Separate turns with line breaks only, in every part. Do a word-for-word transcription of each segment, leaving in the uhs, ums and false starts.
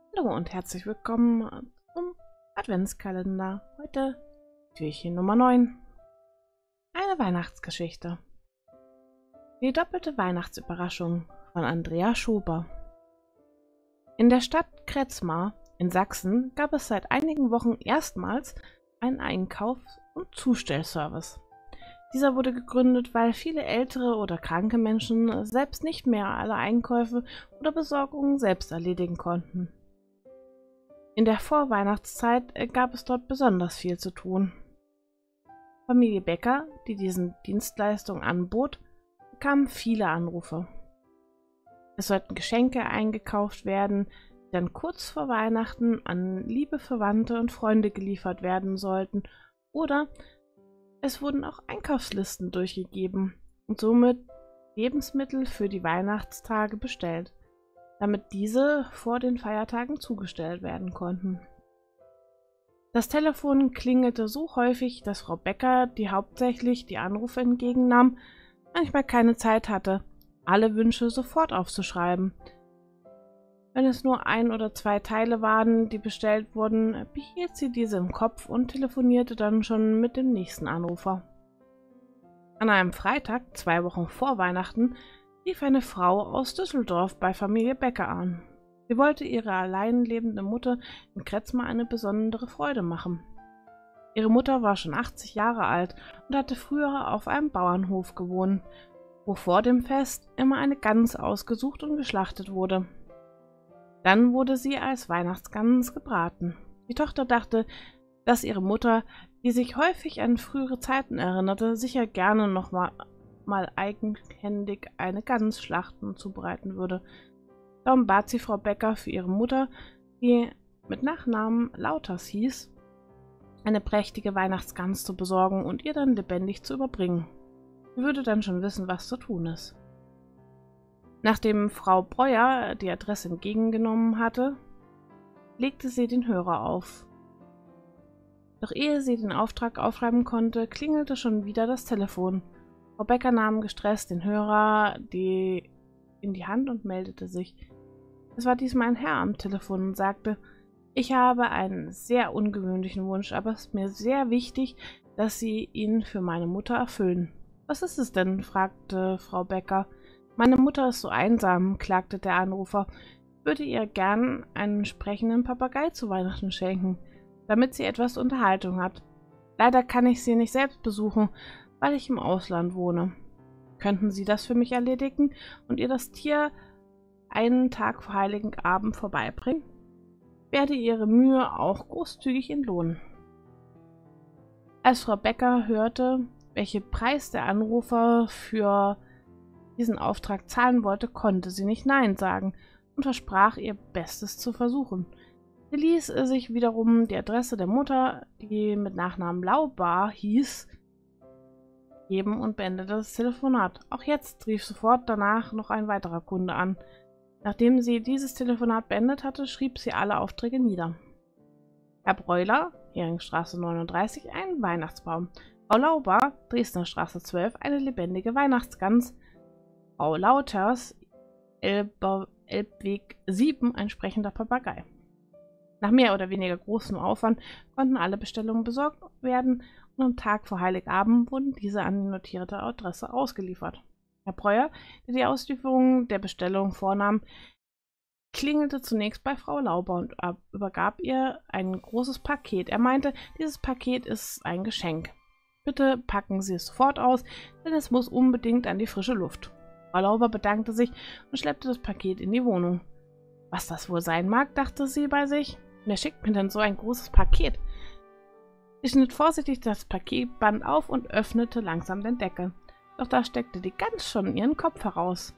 Hallo und herzlich willkommen zum Adventskalender. Heute Türchen Nummer neun. Eine Weihnachtsgeschichte. Die doppelte Weihnachtsüberraschung von Andrea Schober. In der Stadt Kretzmar in Sachsen gab es seit einigen Wochen erstmals einen Einkaufs- und Zustellservice. Dieser wurde gegründet, weil viele ältere oder kranke Menschen selbst nicht mehr alle Einkäufe oder Besorgungen selbst erledigen konnten. In der Vorweihnachtszeit gab es dort besonders viel zu tun. Familie Becker, die diesen Dienstleistung anbot, bekamen viele Anrufe. Es sollten Geschenke eingekauft werden, die dann kurz vor Weihnachten an liebe Verwandte und Freunde geliefert werden sollten, oder es wurden auch Einkaufslisten durchgegeben und somit Lebensmittel für die Weihnachtstage bestellt, damit diese vor den Feiertagen zugestellt werden konnten. Das Telefon klingelte so häufig, dass Frau Becker, die hauptsächlich die Anrufe entgegennahm, manchmal keine Zeit hatte, alle Wünsche sofort aufzuschreiben. Wenn es nur ein oder zwei Teile waren, die bestellt wurden, behielt sie diese im Kopf und telefonierte dann schon mit dem nächsten Anrufer. An einem Freitag, zwei Wochen vor Weihnachten, rief eine Frau aus Düsseldorf bei Familie Becker an. Sie wollte ihrer allein lebenden Mutter in Kretzmar eine besondere Freude machen. Ihre Mutter war schon achtzig Jahre alt und hatte früher auf einem Bauernhof gewohnt, wo vor dem Fest immer eine Gans ausgesucht und geschlachtet wurde. Dann wurde sie als Weihnachtsgans gebraten. Die Tochter dachte, dass ihre Mutter, die sich häufig an frühere Zeiten erinnerte, sicher gerne noch mal, mal eigenhändig eine Gans schlachten und zubereiten würde. Darum bat sie Frau Becker für ihre Mutter, die mit Nachnamen Lauters hieß, eine prächtige Weihnachtsgans zu besorgen und ihr dann lebendig zu überbringen. Sie würde dann schon wissen, was zu tun ist. Nachdem Frau Breuer die Adresse entgegengenommen hatte, legte sie den Hörer auf. Doch ehe sie den Auftrag aufschreiben konnte, klingelte schon wieder das Telefon. Frau Becker nahm gestresst den Hörer die in die Hand und meldete sich. Es war diesmal ein Herr am Telefon und sagte: Ich habe einen sehr ungewöhnlichen Wunsch, aber es ist mir sehr wichtig, dass Sie ihn für meine Mutter erfüllen. Was ist es denn? Fragte Frau Becker. Meine Mutter ist so einsam, klagte der Anrufer. Ich würde ihr gern einen sprechenden Papagei zu Weihnachten schenken, damit sie etwas Unterhaltung hat. Leider kann ich sie nicht selbst besuchen, weil ich im Ausland wohne. Könnten Sie das für mich erledigen und ihr das Tier einen Tag vor Heiligen Abend vorbeibringen? Werde Ihre Mühe auch großzügig entlohnen. Als Frau Becker hörte, welchen Preis der Anrufer für diesen Auftrag zahlen wollte, konnte sie nicht Nein sagen und versprach, ihr Bestes zu versuchen. Sie ließ sich wiederum die Adresse der Mutter, die mit Nachnamen Laubar hieß, geben und beendete das Telefonat. Auch jetzt rief sofort danach noch ein weiterer Kunde an. Nachdem sie dieses Telefonat beendet hatte, schrieb sie alle Aufträge nieder. Herr Breuler, Heringstraße neununddreißig, ein Weihnachtsbaum. Frau Lauber, Dresdner Straße zwölf, eine lebendige Weihnachtsgans. Frau Lauters, Elbe, Elbweg sieben, ein sprechender Papagei. Nach mehr oder weniger großem Aufwand konnten alle Bestellungen besorgt werden und am Tag vor Heiligabend wurden diese an die notierte Adresse ausgeliefert. Herr Breuer, der die Auslieferung der Bestellung vornahm, klingelte zunächst bei Frau Lauber und übergab ihr ein großes Paket. Er meinte, dieses Paket ist ein Geschenk. Bitte packen Sie es sofort aus, denn es muss unbedingt an die frische Luft. Frau Lauber bedankte sich und schleppte das Paket in die Wohnung. Was das wohl sein mag, dachte sie bei sich. Wer schickt mir denn so ein großes Paket? Sie schnitt vorsichtig das Paketband auf und öffnete langsam den Deckel. Doch da steckte die Gans schon ihren Kopf heraus.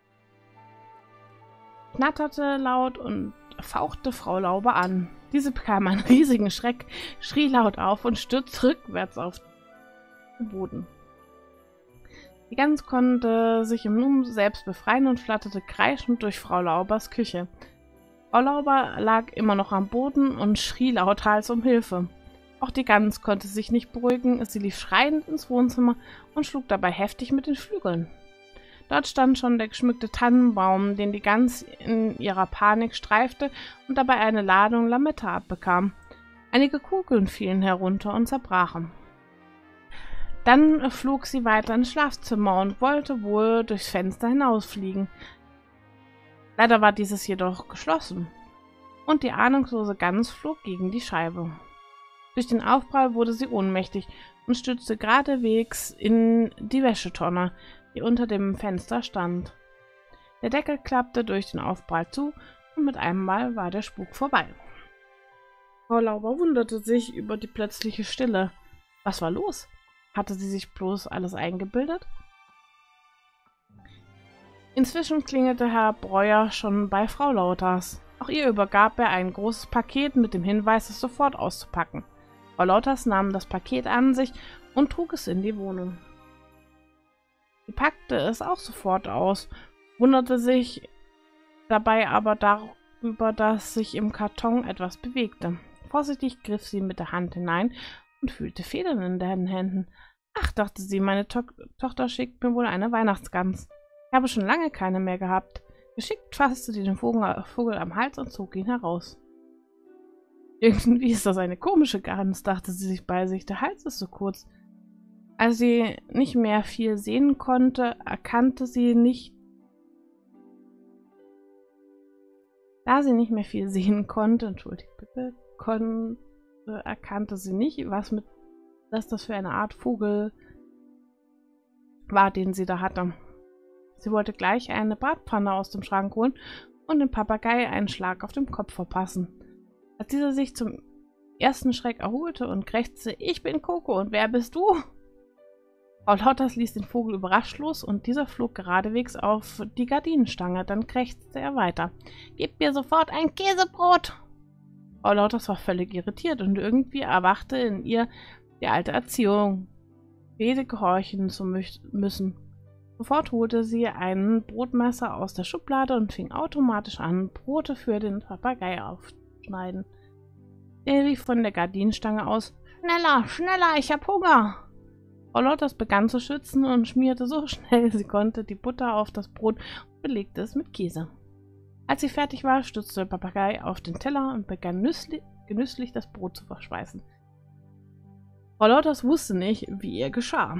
Knatterte laut und fauchte Frau Lauber an. Diese bekam einen riesigen Schreck, schrie laut auf und stürzte rückwärts auf den Boden. Die Gans konnte sich im Nu selbst befreien und flatterte kreischend durch Frau Laubers Küche. Frau Lauber lag immer noch am Boden und schrie lauthals um Hilfe. Auch die Gans konnte sich nicht beruhigen, sie lief schreiend ins Wohnzimmer und schlug dabei heftig mit den Flügeln. Dort stand schon der geschmückte Tannenbaum, den die Gans in ihrer Panik streifte und dabei eine Ladung Lametta abbekam. Einige Kugeln fielen herunter und zerbrachen. Dann flog sie weiter ins Schlafzimmer und wollte wohl durchs Fenster hinausfliegen. Leider war dieses jedoch geschlossen, und die ahnungslose Gans flog gegen die Scheibe. Durch den Aufprall wurde sie ohnmächtig und stürzte geradewegs in die Wäschetonne, die unter dem Fenster stand. Der Deckel klappte durch den Aufprall zu, und mit einem Mal war der Spuk vorbei. Frau Lauber wunderte sich über die plötzliche Stille. Was war los? Hatte sie sich bloß alles eingebildet? Inzwischen klingelte Herr Breuer schon bei Frau Lauters. Auch ihr übergab er ein großes Paket mit dem Hinweis, es sofort auszupacken. Frau Lauters nahm das Paket an sich und trug es in die Wohnung. Sie packte es auch sofort aus, wunderte sich dabei aber darüber, dass sich im Karton etwas bewegte. Vorsichtig griff sie mit der Hand hinein und fühlte Federn in den Händen. Ach, dachte sie, meine to Tochter schickt mir wohl eine Weihnachtsgans. Ich habe schon lange keine mehr gehabt. Geschickt fasste sie den Vogel, Vogel am Hals und zog ihn heraus. Irgendwie ist das eine komische Gans, dachte sie sich bei sich. Der Hals ist so kurz. Als sie nicht mehr viel sehen konnte, erkannte sie nicht, da sie nicht mehr viel sehen konnte, entschuldigt bitte, konnte, erkannte sie nicht, was mit, dass das für eine Art Vogel war, den sie da hatte. Sie wollte gleich eine Bratpfanne aus dem Schrank holen und dem Papagei einen Schlag auf den Kopf verpassen. Als dieser sich zum ersten Schreck erholte und krächzte, »Ich bin Coco, und wer bist du?« Frau Lauters ließ den Vogel überrascht los, und dieser flog geradewegs auf die Gardinenstange. Dann krächzte er weiter. »Gib mir sofort ein Käsebrot!« Frau Lauters war völlig irritiert, und irgendwie erwachte in ihr die alte Erziehung, Rede gehorchen zu mü müssen. Sofort holte sie ein Brotmesser aus der Schublade und fing automatisch an, Brote für den Papagei aufzuschneiden. Er rief von der Gardinenstange aus, »Schneller, schneller, ich hab Hunger!« Frau Lauters begann zu schützen und schmierte so schnell sie konnte die Butter auf das Brot und belegte es mit Käse. Als sie fertig war, stützte der Papagei auf den Teller und begann nüssli genüsslich das Brot zu verspeisen. Frau Lauters wusste nicht, wie ihr geschah.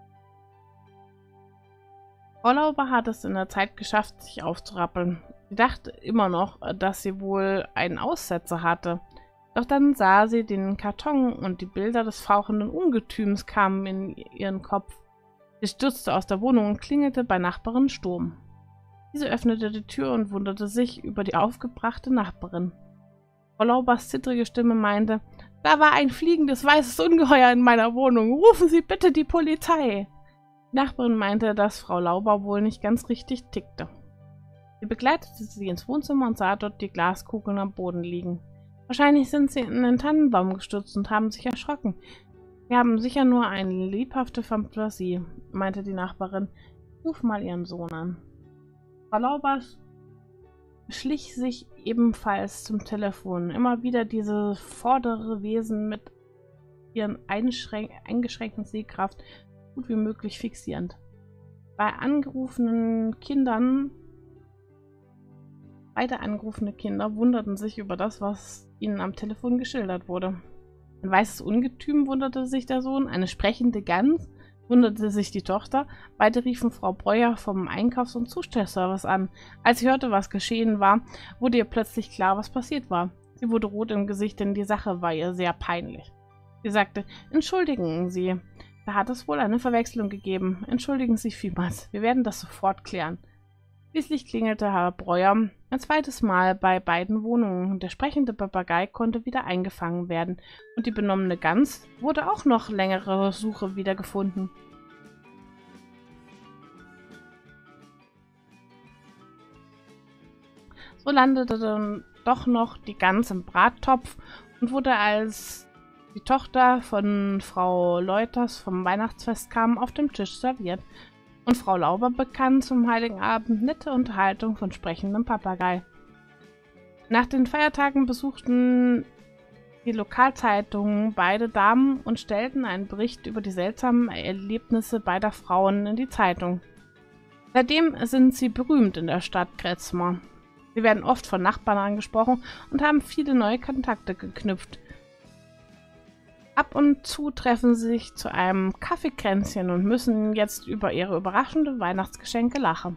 Frau Lauber hat es in der Zeit geschafft, sich aufzurappeln. Sie dachte immer noch, dass sie wohl einen Aussetzer hatte. Doch dann sah sie den Karton und die Bilder des fauchenden Ungetüms kamen in ihren Kopf. Sie stürzte aus der Wohnung und klingelte bei Nachbarin Sturm. Diese öffnete die Tür und wunderte sich über die aufgebrachte Nachbarin. Frau Laubers zittrige Stimme meinte, »Da war ein fliegendes weißes Ungeheuer in meiner Wohnung. Rufen Sie bitte die Polizei!« Die Nachbarin meinte, dass Frau Lauber wohl nicht ganz richtig tickte. Sie begleitete sie ins Wohnzimmer und sah dort die Glaskugeln am Boden liegen. Wahrscheinlich sind sie in den Tannenbaum gestürzt und haben sich erschrocken. Wir haben sicher nur eine lebhafte Fantasie, meinte die Nachbarin. Ruf mal ihren Sohn an. Frau Laubers schlich sich ebenfalls zum Telefon. Immer wieder diese vordere Wesen mit ihren eingeschränkten Sehkraft gut wie möglich fixierend. Bei angerufenen Kindern, beide angerufene Kinder wunderten sich über das, was ihnen am Telefon geschildert wurde. Ein weißes Ungetüm, wunderte sich der Sohn, eine sprechende Gans, wunderte sich die Tochter. Beide riefen Frau Breuer vom Einkaufs- und Zustellservice an. Als sie hörte, was geschehen war, wurde ihr plötzlich klar, was passiert war. Sie wurde rot im Gesicht, denn die Sache war ihr sehr peinlich. Sie sagte, »Entschuldigen Sie, da hat es wohl eine Verwechslung gegeben. Entschuldigen Sie vielmals, wir werden das sofort klären.« Schließlich klingelte Herr Breuer ein zweites Mal bei beiden Wohnungen. Der sprechende Papagei konnte wieder eingefangen werden und die benommene Gans wurde auch noch längere Suche wiedergefunden. So landete dann doch noch die Gans im Brattopf und wurde, als die Tochter von Frau Leuters vom Weihnachtsfest kam, auf dem Tisch serviert. Und Frau Lauber bekam zum Heiligen Abend nette Unterhaltung von sprechendem Papagei. Nach den Feiertagen besuchten die Lokalzeitungen beide Damen und stellten einen Bericht über die seltsamen Erlebnisse beider Frauen in die Zeitung. Seitdem sind sie berühmt in der Stadt Kretzmer. Sie werden oft von Nachbarn angesprochen und haben viele neue Kontakte geknüpft. Ab und zu treffen sie sich zu einem Kaffeekränzchen und müssen jetzt über ihre überraschenden Weihnachtsgeschenke lachen.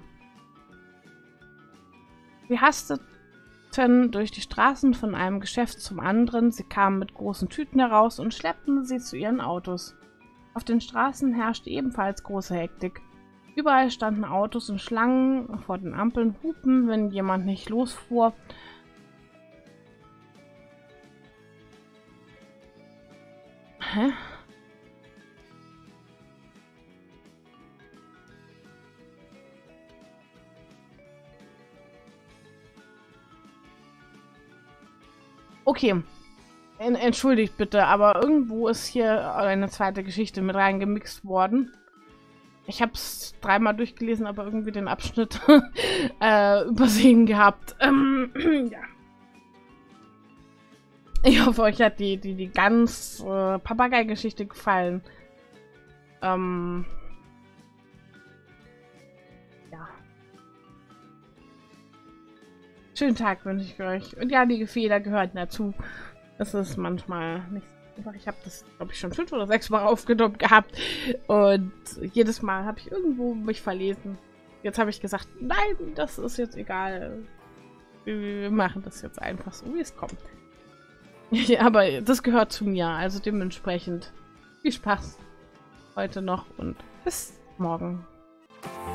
Sie hasteten durch die Straßen von einem Geschäft zum anderen, sie kamen mit großen Tüten heraus und schleppten sie zu ihren Autos. Auf den Straßen herrschte ebenfalls große Hektik. Überall standen Autos und Schlangen vor den Ampeln, hupen, wenn jemand nicht losfuhr. Hä? Okay. Entschuldigt bitte, aber irgendwo ist hier eine zweite Geschichte mit reingemixt worden. Ich habe es dreimal durchgelesen, aber irgendwie den Abschnitt äh, übersehen gehabt. Ähm, ja. Ich hoffe, euch hat die, die, die ganz äh, Papagei-Geschichte gefallen. Ähm, ja. Schönen Tag wünsche ich euch. Und ja, die Fehler gehörten dazu. Das ist manchmal nicht einfach. Ich habe das, glaube ich, schon fünf oder sechs Mal aufgenommen gehabt. Und jedes Mal habe ich irgendwo mich verlesen. Jetzt habe ich gesagt, nein, das ist jetzt egal. Wir, wir machen das jetzt einfach so, wie es kommt. Ja, aber das gehört zu mir. Also dementsprechend viel Spaß heute noch und bis morgen.